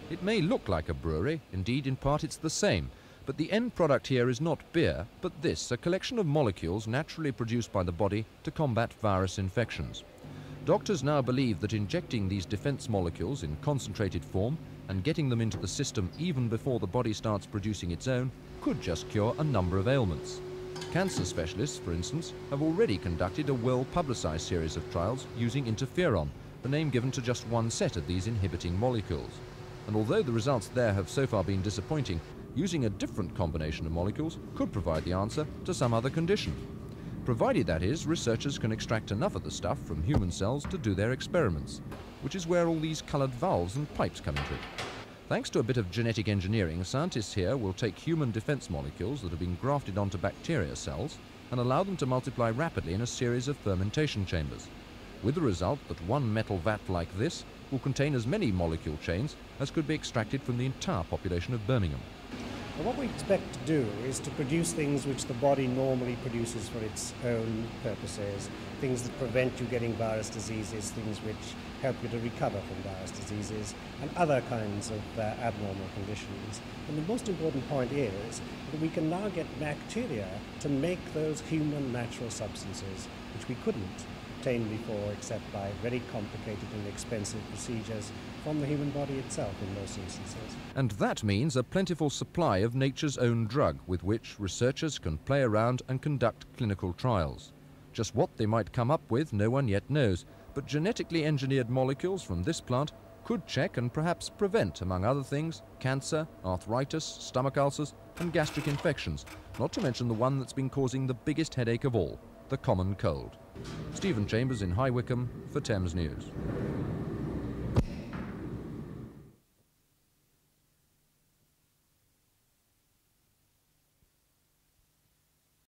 It may look like a brewery, indeed in part it's the same, but the end product here is not beer, but this, a collection of molecules naturally produced by the body to combat virus infections. Doctors now believe that injecting these defense molecules in concentrated form and getting them into the system even before the body starts producing its own could just cure a number of ailments. Cancer specialists, for instance, have already conducted a well-publicized series of trials using interferon, the name given to just one set of these inhibiting molecules. And although the results there have so far been disappointing, using a different combination of molecules could provide the answer to some other condition. Provided, that is, researchers can extract enough of the stuff from human cells to do their experiments, which is where all these colored valves and pipes come into it. Thanks to a bit of genetic engineering, scientists here will take human defense molecules that have been grafted onto bacteria cells and allow them to multiply rapidly in a series of fermentation chambers, with the result that one metal vat like this will contain as many molecule chains as could be extracted from the entire population of Birmingham. And what we expect to do is to produce things which the body normally produces for its own purposes, things that prevent you getting virus diseases, things which help you to recover from virus diseases, and other kinds of abnormal conditions. And the most important point is that we can now get bacteria to make those human natural substances which we couldn't obtain before except by very complicated and expensive procedures from the human body itself in most instances. And that means a plentiful supply of nature's own drug with which researchers can play around and conduct clinical trials. Just what they might come up with no one yet knows, but genetically engineered molecules from this plant could check and perhaps prevent, among other things, cancer, arthritis, stomach ulcers and gastric infections, not to mention the one that's been causing the biggest headache of all, the common cold. Stephen Chambers in High Wycombe for Thames News.